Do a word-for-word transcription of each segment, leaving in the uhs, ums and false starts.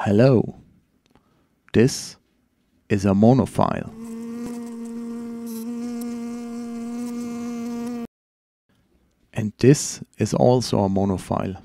Hello, this is a monophile. And this is also a monophile.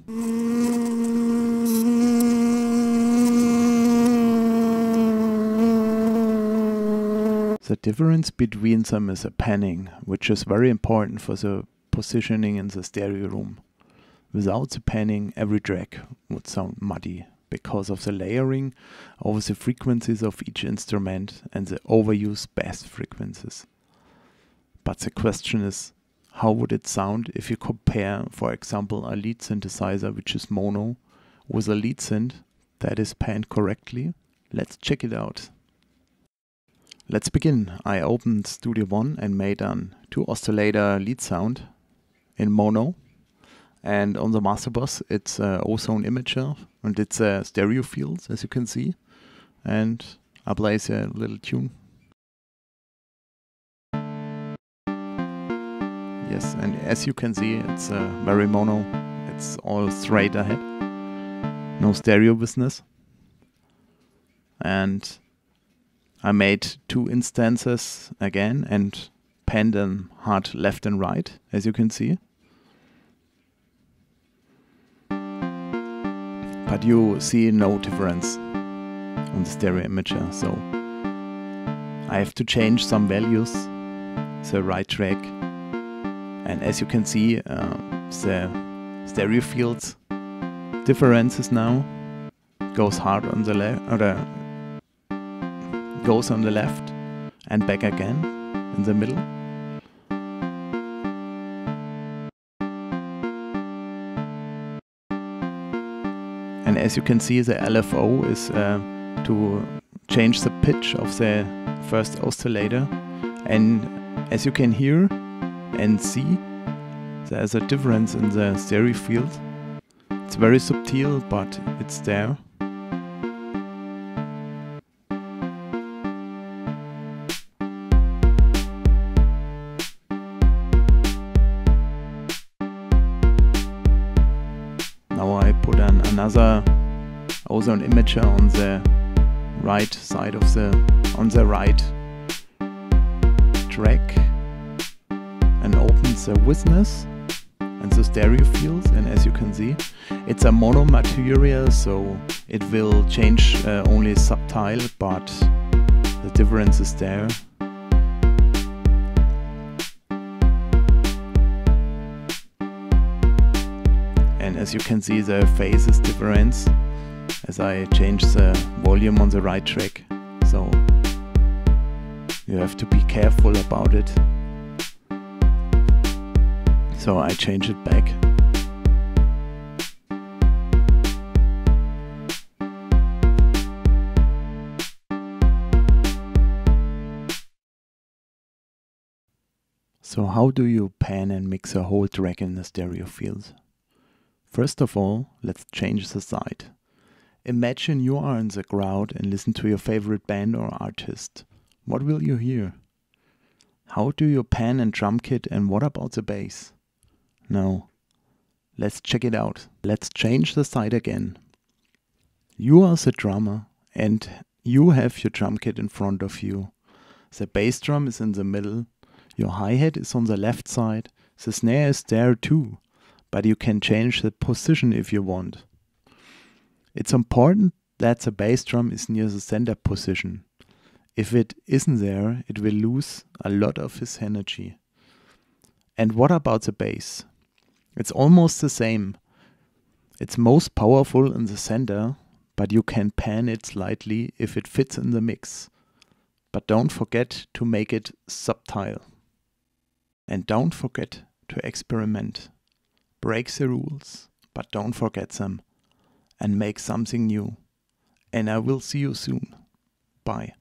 The difference between them is a panning, which is very important for the positioning in the stereo room. Without the panning, every track would sound muddy because of the layering over the frequencies of each instrument and the overused bass frequencies. But the question is, how would it sound if you compare, for example, a lead synthesizer which is mono with a lead synth that is panned correctly? Let's check it out. Let's begin. I opened Studio One and made an two oscillator lead sound in mono. And on the master bus it's a Ozone Imager and it's a stereo field, as you can see. And I play a little tune. Yes, and as you can see, it's uh, very mono. It's all straight ahead. No stereo business. And I made two instances again and panned them hard left and right, as you can see. But you see no difference on the stereo imager, so I have to change some values, the right track. And as you can see, uh, the stereo fields differences now goes hard on the left, or the goes on the left and back again in the middle. And as you can see, the L F O is uh, to change the pitch of the first oscillator. And as you can hear and see, there's a difference in the stereo field. It's very subtle, but it's there. Now I put an, another Ozone Imager on the right side of the, on the right track and opens the witness and the stereo fields. And as you can see, it's a mono material, so it will change uh, only subtle, but the difference is there. And as you can see, the phase is different as I change the volume on the right track. So you have to be careful about it. So I change it back. So how do you pan and mix a whole track in the stereo field? First of all, let's change the side. Imagine you are in the crowd and listen to your favorite band or artist. What will you hear? How do you pan and drum kit, and what about the bass? Now, let's check it out. Let's change the side again. You are the drummer and you have your drum kit in front of you. The bass drum is in the middle. Your hi-hat is on the left side. The snare is there too, but you can change the position if you want. It's important that the bass drum is near the center position. If it isn't there, it will lose a lot of its energy. And what about the bass? It's almost the same. It's most powerful in the center, but you can pan it slightly if it fits in the mix. But don't forget to make it subtle. And don't forget to experiment. Break the rules, but don't forget them. And make something new. And I will see you soon. Bye.